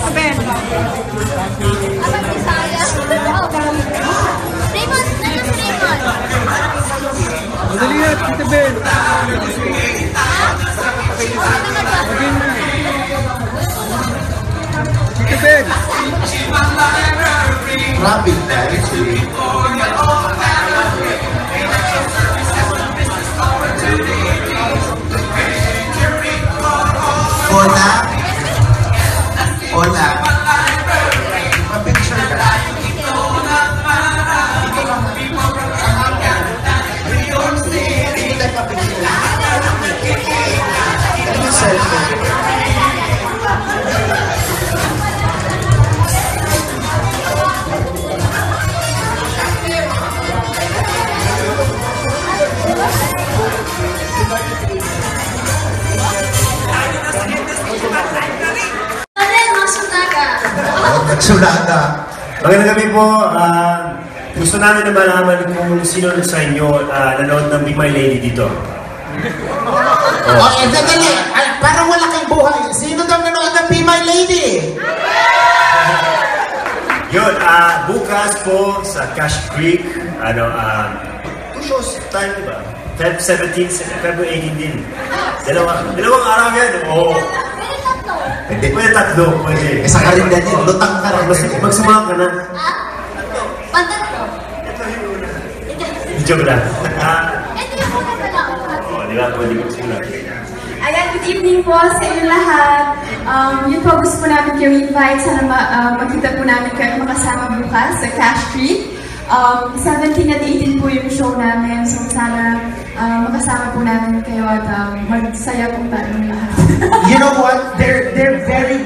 Ben. Apa si saya? Raymond, nandun si Raymond. Madali yan, Tita Ben. Tita Ben. Rapid directory. Hola. Hola. Pa-picture ka. Hindi tayo pa-picture. Ano yung selfie? Sunada. Magandang gabi po. Gusto namin na malaman kung sino sa inyo nanood ng Be My Lady dito. Dali. Parang wala kang buhay. Sino daw nanood ng Be My Lady? Yun, bukas po sa Cash Creek, 2 shows time, diba? Feb 17, February 18 din. Dalawang araw yan. Oo. Hindi. Pwede tatlo, pwede. Isa ka rin ganyan. Lutang ka rin. Magsumama ka na. Pantatlo. Joke lang. Ito yung una pala. Oo, di ba? Pwede magsimula. Ayan, good evening po sa inyo lahat. Yun po, gusto po namin kayo invite. Sana makita po namin kayo makasama bukas sa Cash Creek. 17 at 18 po yung show namin. So sana makasama po namin kayo at magsaya po tayong lahat. You know what? They're very